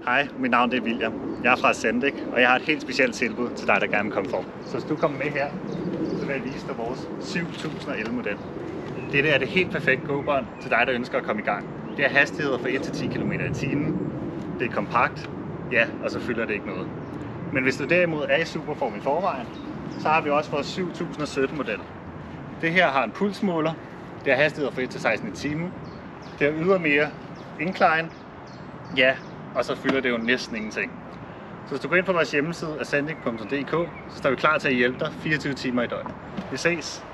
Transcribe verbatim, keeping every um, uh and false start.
Hej, mit navn er William. Jeg er fra Sandvik, og jeg har et helt specielt tilbud til dig, der gerne vil komme for. Så hvis du kommer med her, så vil jeg vise dig vores syv tusind og elleve model. Dette er det helt perfekte gåbånd til dig, der ønsker at komme i gang. Det er hastigheder fra et til ti kilometer i timen. Det er kompakt, ja, og så fylder det ikke noget. Men hvis du derimod er i superform i forvejen, så har vi også vores syv tusind og sytten model. Det her har en pulsmåler. Det er hastigheder fra et til seksten i timen. Det er ydermere incline, ja, og så fylder det jo næsten ingenting. Så hvis du går ind på vores hjemmeside ascendic punktum d k, så står vi klar til at hjælpe dig fireogtyve timer i døgnet. Vi ses!